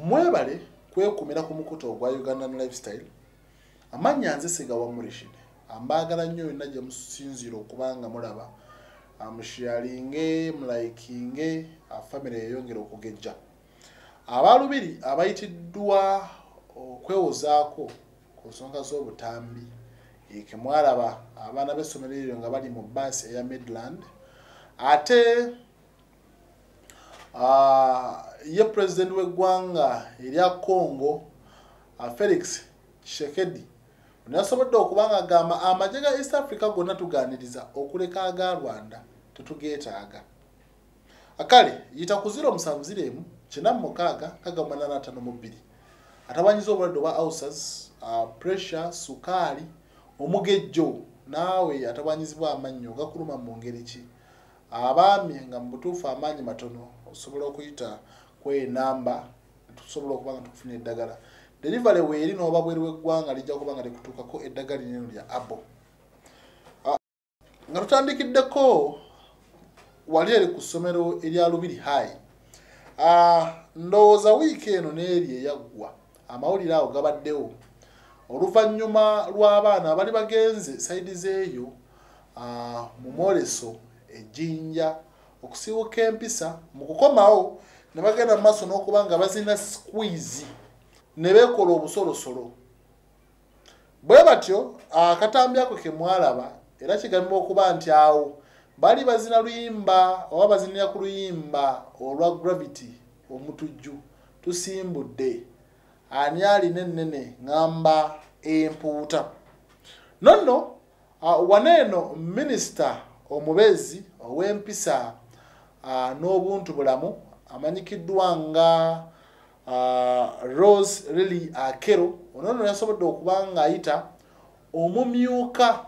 mwebale kwekumira ku mukuto ogwa Ugandan Lifestyle. Amanya nze Sigawa Murishide. Ambagala nnyo yonna gye musinzira okubanga mulaba. Amusharinge, mlikinge, family yeyongera okugejja. Abalubiri abayitidwa okwewozaako ku nsonga z'obutambi. Ikemwalaba abaana b'essomero eryo nga bali mu bus eya Midland. Ate ye president w'eggwanga erya Congo Felix Tshisekedi nasobodde okubanga agamba amagye ga East Africa gonna tuganiriza okuleka aga Rwanda tetugeetaaga. Akale yita ku 070 9 6 atabanyiza obulwadde bwa ulcers, pressure, sukali, omugejjo naawe atabanyizibwa amannyo gakuluma mu ngeri ki. Abaami nga mu butuufu amaanyi matono osobola okuyita kwe namba tusobola okubanga tukufuna eddagala. Delivery weeri n'oba bweru w'eggwanga lijja kuba nga likutuukako eddagala linene lya abo. Nga tutandikiddeko wali eri ku ssomero erya Lubiri High. Ndowooza wiiki eno n'eri eyaggwa amawulire awo gabaddewo oluvannyuma lw'abaana abali bagenze CID zeeyo mu mwoleso ejjinja okusiiwuka empisa mu kukomawo ne bagenda mu maaso n'okuba nga bazina squeeze ne beekola obusolosolo. Bwe batyo akatambi ako ke mwalaba era kigambibwa okuba nti awo bali bazina luyimba oba bazinira ku luyimba olwa gravity omutujju tusimbudde ani alina ennene ngamba empuuta. Nonno waneeno minisita omubezi ow'empisa n'obuntu bulamu amanyikiddwa nga Rose Lily Akero onono yasobodde okuba nga ayita omumyuka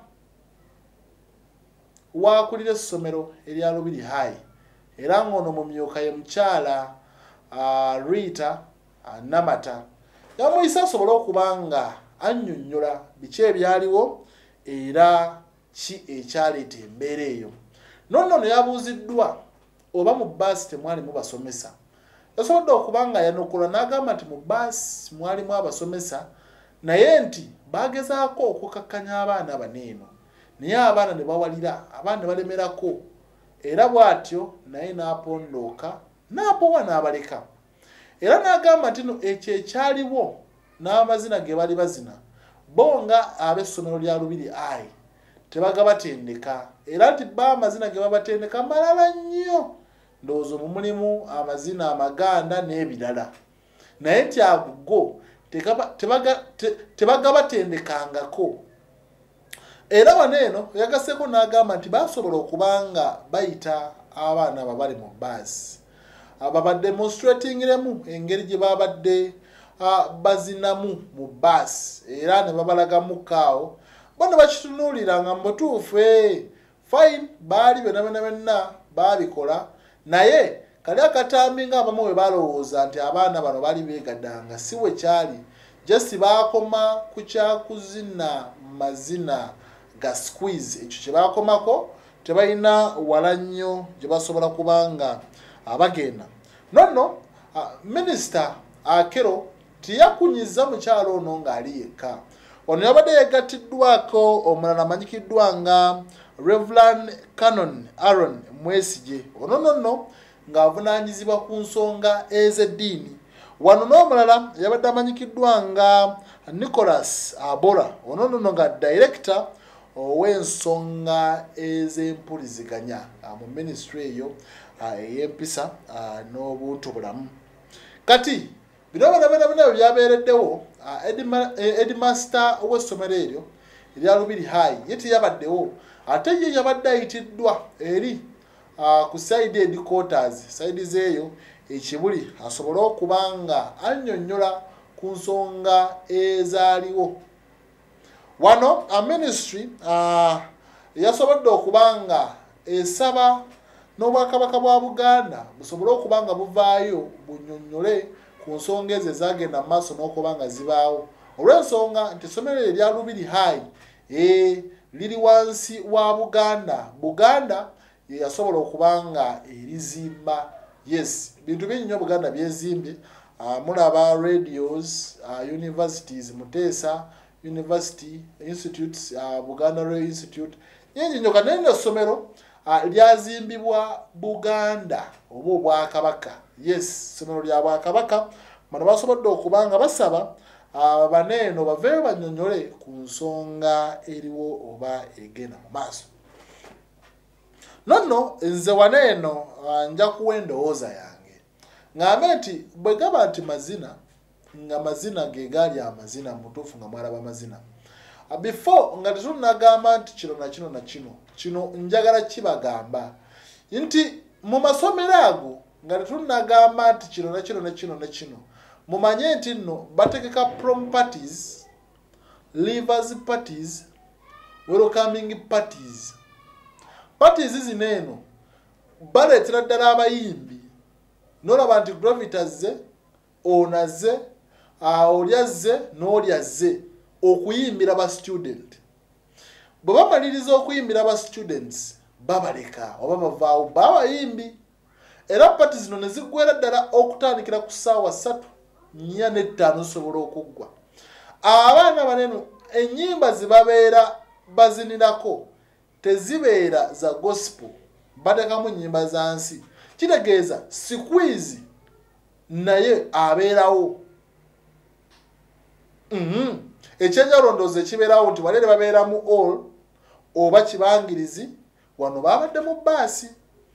wakulira essomero erya Lubiri High era ng'ono mumyuka ye mukyala Rita Namata yamuyisa asobole okuba nga annyonnyola biki ebyaliwo era ki ekyaleeta embeera eyo. Nonno yabuuziddwa oba mu bbaasi temwalimu basomesa. Yasobodde okuba nga yanukulwa n'agamba nti mu bbaasi mwalimu abasomesa naye nti bagezaako okukakkanya abaana baneeno naye abaana ne bawalira abaana ne balemerako era bw'atyo naye n'apondooka n'apowa n'abaleka. Era n'agamba nti no ekyo ekyaliwo n'amazina ge bali bazina bo nga ab'essomero lya Lubiri High tebagabatendeka era nti ba amazina ge babatendeka malala nnyo ndowooza mu mulimu amazina amaganda n'ebirala naye nti ago tebagabatendekangako. Era waneeno yagaseeko n'agamba nti basobola okubanga bayita abaana ababali mu bbaasi babademonstratingiremu engeri gye babadde bazinamu mu bbaasi era ne babalagamuko bano bakitunuulira nga mu butuufu fine baali benna babikola naye kali akatambi ng'abamu bwe balowooza nti abaana bano baali beegaddanga si bwe kyali just baakoma ku kyakuzina mazina ga squeeze ekyo kye baakomako tebalina wala nnyo gye basobola kubanga abagenda. Nonno minisita Akero tiyakunyiza mukyalo ono ng'ali yekka. Ono yabadde yegattiddwako omulala amanyikiddwa nga Reverend Canon Aaron Mwesigye ono nonno ng'avunaanyizibwa ku nsonga ez'eddiini. Wano n'omulala yabadde amanyikiddwa nga Nicholas Abora ono nonno nga director ow'ensonga ez'empuliziganya mu ministry eyo ey'empisa n'obuntu bulamu. Kati bino bino byabeereddewo Headmaster w'essomero eryo erya Lubiri High ye teyabaddewo ate ye yabadde ayitiddwa eri ku CID Quaters CID zeeyo ekibuli asobole okuba nga annyonnyola ku nsonga ezaaliwo. Wano ministry yasobodde okuba nga esaba n'obwakabaka bwa Buganda busobole okuba nga buvaayo bunnyonnyole ku nsonga ezo ezagenda mu maaso n'okuba nga zibaawo olw'ensonga nti essomero erya Lubiri High liri wansi wa Buganda ye yasobola okuba nga erizimba yes bintu bingi nnyo Buganda byezimbye mulaba radios, universities, Mutesa University Institutes, Buganda Royal Institute. Nyingi nyo kanene somero lyazimbibwa Buganda oba Obwakabaka. Yes, somero lya Bwakabaka. Bano basobodde okubanga basaba baneeno baveeyo bannyonnyole ku nsonga eriwo oba egenda mu maaso. Nonno nze waneeno nja kuwa endowooza yange ng'ambe nti bwe gaba nti mazina nga mazina ge gaali amazina mutuufu nga mwalaba amazina before nga tetunnagamba nti kino na kino na kino njagala kibagamba nti mu masomero ago nga tetunnagamba nti kino na kino na kino na kino mumanye nti nno bategeka prom parties, leavers parties, welcoming parties. Parties zino eno baleetera ddala abayimbi n'olaba nti gravitazze onazze olyazze n'olyazze okuyimbira ba student. Bwe bamaliriza okuyimbira ba students babaleka oba bavaawo babayimbi. Era pati zino ne ziggwera ddala okutandikira ku ssaawa 3:45 zisobola okuggwa. Abaana baneno ennyimba zibabeera bazinirako tezibeera za gospel, batekamu nnyimba za nsi. Kitegeeza squeeze naye abeerawo. Ekyenjalondoozi ekibeerawo nti balere babeera mu all oba kibangirizi wano babadde mu baasi.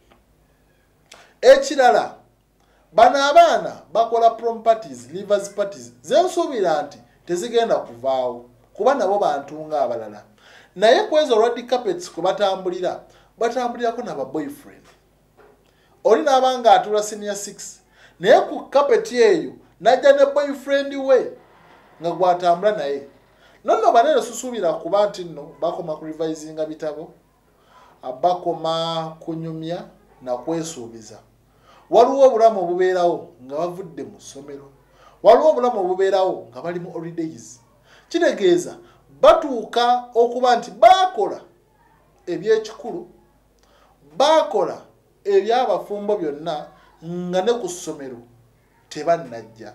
Ekirala bano abaana bakola prom parties, leavers parties, zensuubira nti tezigenda kuvaawo kuba nabo bantu ng'abalala. Naye kwezo red carpets kwe batambulirako n'aba boyfriend. Oli n'abanga atula senior 6 naye ku carpet eyo najja ne boyfriend we nga gwatambula naye. Nonno banene susuubira kuba nti nno bakoma ku revisinga bitabo, bakoma kunyumya na kwesuubiza. Waliwo obulamu obubeerawo nga bavudde mu ssomero, waliwo obulamu obubeerawo nga bali mu holidays. Kitegeeza batuuka okuba nti baakola ebyekikulu, baakola ebyabafumbo byonna nga ne ku ssomero tebannajja.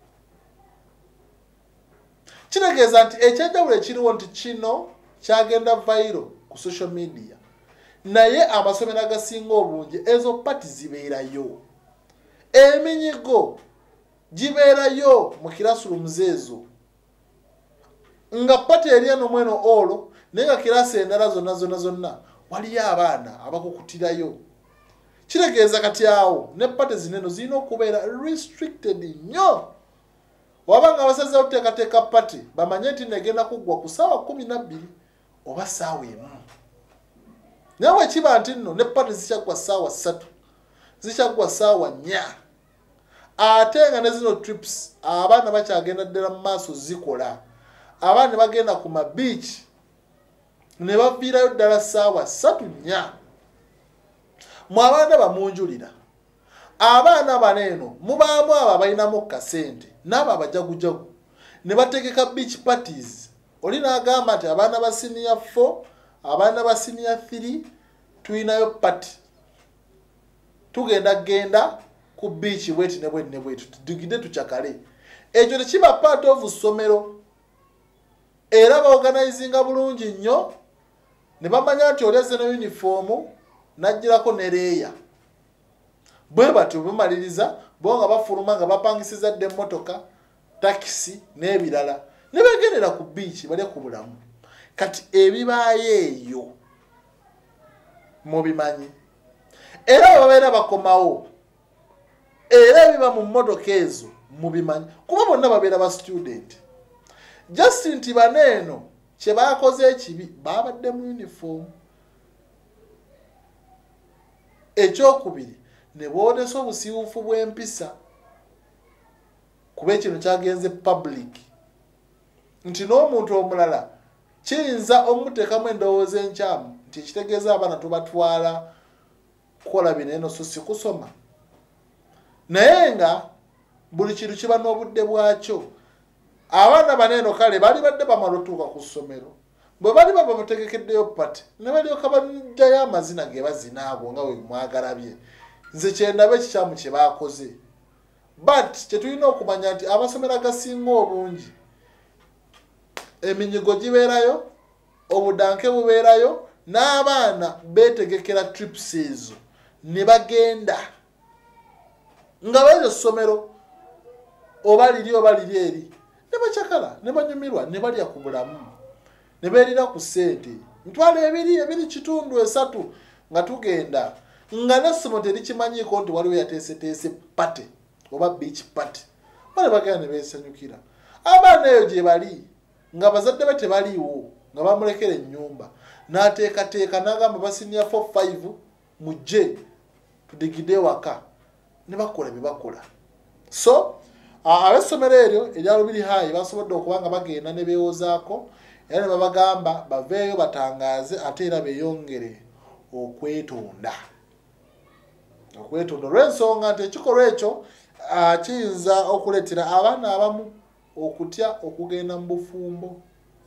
Kitegeeza nti ekyenjawulo ekiriwo nti kino kyagenda viral ku social media, naye amasomero agasinga obungi ezo pati zibeerayo. Eminyigo gibeerayo mu classrooms ezo nga pati eri eno mweno olo naye nga kirasi endala zonna waliyo abaana abakukutirayo. Kitegeeza kati awo ne pati zineno zirina okubeera restricted nnyo. Wabanga abasazeewo okuteekateeka pati bamanye nti negenda kuggwa ku ssaawa 12 oba ssaawa 1. Naye wekiba nti nno ne pati zikyaggwa ssaawa 3, zikyaggwa ssaawa 4, ate nga ne zino trips abaana bakyagenda ddala mu maaso zikola. Abaana ne bagenda ku mabiici ne baviirayo ddala ssaawa 3-4. Mu abaana bamunjulira abaana baneeno mubaamu abo abalinamu kasente n'abo abajagujagu ne bategeka beach parties. Oli n'agamba nti abaana ba senior 4, abaana ba senior 3 tulinayo party, tugenda ku beach bweti ne bwetu tugide tukyakale. Ekyo tekiba part of ssomero. Era baorganizinga bulungi nnyo ne bamanya nti olyaze ne uniform najjirako ne leeya. Bwe batyo bumaliriza bo nga bafuluma nga bapangisiza dde emmotoka, takisi n'ebirala ne bagendera ku beach bali ku bulamu. Kati ebibaayo eyo mubimanyi. Era babeera bakomawo era ebiba mu mmotoka ezo mubimanyi kuba bonna babeera ba student. Just nti baneeno kye baakoze ekibi babadde mu uniform. Ekyokubiri ne boolesa obusiiwuufu bw'empisa kuba ekino kyagenze public nti n'omuntu omulala kiyinza omuteekamu endowooza enkyamu nti ekitegeeza abaana tubatwala kukola bino eno so si kusoma. Naye nga buli kintu kiba n'obudde bwakyo. Abaana baneeno kale bali badde bamala otuuka ku ssomero bwe bali baba bategekeddeyo pati ne balyoka bajjayo amazina ge bazinaabo nga we mwagalabye. Nze kyendabe ekikyamu kye baakoze but kyetulina okumanya nti amasomero agasinga obungi eminyigo gibeerayo, obudanke bubeerayo, n'abaana beetegekera trips ezo ne bagenda nga bayo essomero oba liri eri ne bakyakala ne banyumirwa ne balya ku bulamu ne beerira ku ssente mitwalo ebiri kitundu esatu nga tugenda nga n'essomo terikimanyiiko nti waliwo yateeseteese pate oba beach party bale bagenda ne beesanyukira. Abaana eyo gye bali nga bazadde be tebaliiwo nga bamulekera ennyumba n'ateekateeka n'agamba basinia 4-5 mujje tudigide waka ne bakola bye bakola. So ab'essomero eryo erya Lubiri High basobodde okuba nga bagenda ne beewozaako era ne babagamba baveeyo batangaaze ate era beeyongere okwetonda olw'ensonga nti ekikolwa ekyo kiyinza okuleetera abaana abamu okutya okugenda mu bufumbo.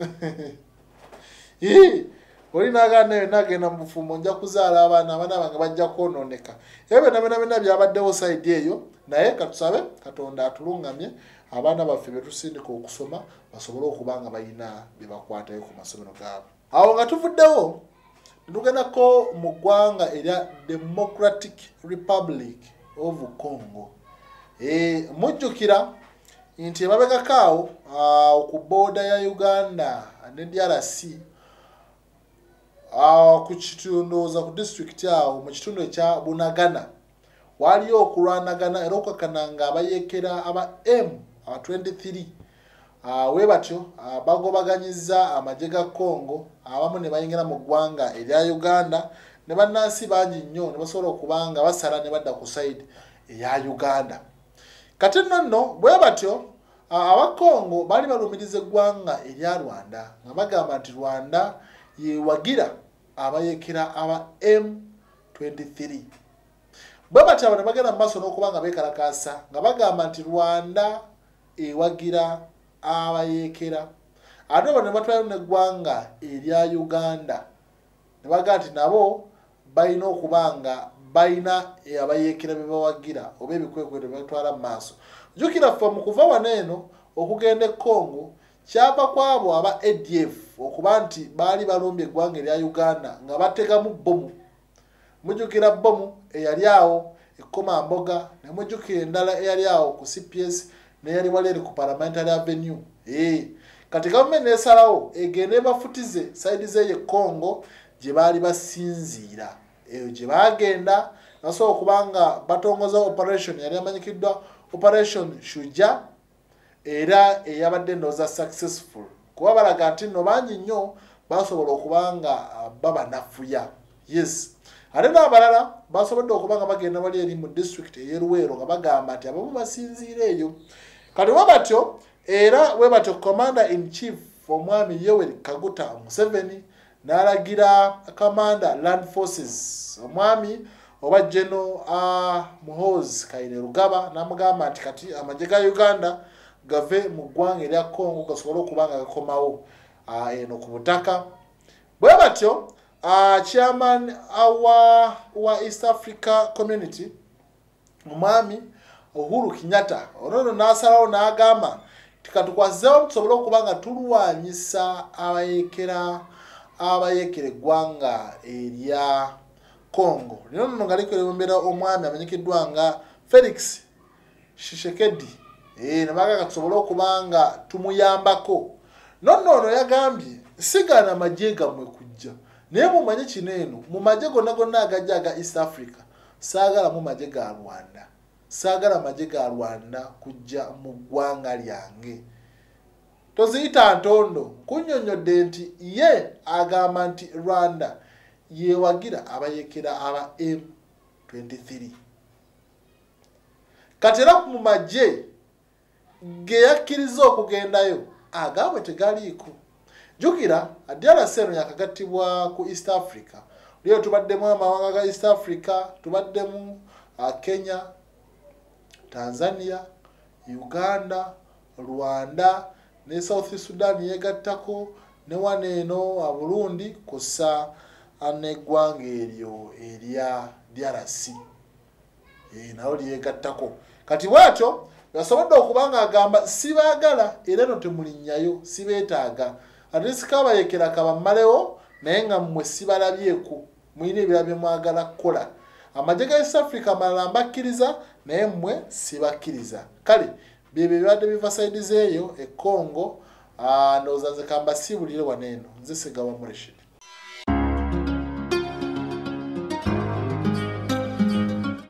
Oli nagenda mu bufumbo nja kuzaala abaana bange bajja kwonooneka. Ebyo byonna byabaddewo CID eyo, naye katusabe Katonda atulungamye abaana baffe be tusindika okusoma basobole okuba nga balina bye bakwatayo ku masomero gaabwe. Awo nga tuvuddewo tugendako mu ggwanga erya Democratic Republic of Congo. Mujjukira nti emabegakaawo ku booda ya Uganda ne DRC ku kitundu ku district awo mu kitundu ekya Bunagana waliyo okulwanagana era okwakananga abayeekera aba M23 we batyo bagobaganyiza amagye ga Congo abamu ne bayingira mu ggwanga erya Uganda ne bannansi bangi nnyo ne basobola okubanga basala ne badda ku side eya Uganda. Kati nno bwe batyo Abakongo bali balumiriza eggwanga erya Rwanda nga bagamba nti Rwanda yewagira abayekera aba M23. Bwe batyo abantu bagenda mu maaso n'okubanga beekalakaasa nga bagamba nti Rwanda ewagira abayekera. Ate abo ne batwala n'eggwanga erya Uganda ne bagamba nti nabo balina okubanga balina abayekera be bawagira oba ebikwekweto bye batwala mu maaso. Jukira ffe mu kuva wano eno okugenda e Congo kyava kwabo aba ADF okuba nti baali balumbye eggwanga erya Uganda nga bategamu bbomu. Mujukira bbomu eyali awo ekkoma mboga ne mujukira endala eyali awo ku CPS n'eyali wali eri ku Parliamentary Avenue. Kati gavumenti n'esalawo egende bafutize sayidi z'eyo Congo gye baali basinziira. Eyo gye baagenda nasobola okubanga batongoza operation yali amanyikiddwa Operation Shuja era eyabadde ndowooza successful kuba balaga nti nno bangi nnyo basobola okubanga babanafuya. Yes, ate n'abalala basobodde okubanga bagenda bali eri mu district ey'e Luweero nga bagamba nti abamu basinziira eyo. Kati bwe batyo era bwe batyo Commander in Chief omwami Yoweri Kaguta Museveni n'alagira Commander Land Forces omwami oba General Muhoozi Kainerugaba n'amugamba nti kati amagye ga Uganda gave mu ggwanga erya Congo gasobole okubanga gakomawo eno ku butaka. Bwe batyo chairman wa East Africa Community omwami Uhuru Kenyatta ono n'asalawo n'agamba tikatukwasizewo tusobole okubanga tulwanyisa abayekera eggwanga erya Congo. Lino nno nga likulembera omwami amanyikiddwa nga Felix Tshisekedi. Ne bagamba tusobole okubanga tumuyambako. Nonno yagambye sigana amagye gammwe kujja naye mumanye kino eno mu magye gonna agajja aga East Africa saagala mu magye ga Rwanda. Saagala amagye ga Rwanda kujja mu ggwanga lyange. Toziyita ntondo kunnyonnyodde nti ye agamba nti Rwanda yewagira abayekera aba M23. Kati era mu magye ge yakkiriza okugendayo agaabwe tegaliiko. Jukira DRC eno yakagattibwa ku East Africa. Leo tubaddemu amawanga ga East Africa, tubaddemu Kenya, Tanzania, Uganda, Rwanda ne South Sudan yegattako ne waneeno Burundi kussa n'eggwanga eryo erya DRC. Nawo lyegattako. kati bwatyo yasobodde okubanga agamba sibaagala era no temulinnyayo sibeetaaga atesikaabayekera kabammalewo naye nga mmwe sibalabyeku muyina ebirala bye mwagala kukola amagye ga East Africa amalala mbakkiriza naye mmwe sibakkiriza kale byebyo ebibadde biva saidi zeeyo e Congo ndowooza nze kambasiibulire wano eno nze Segawa Muleshi.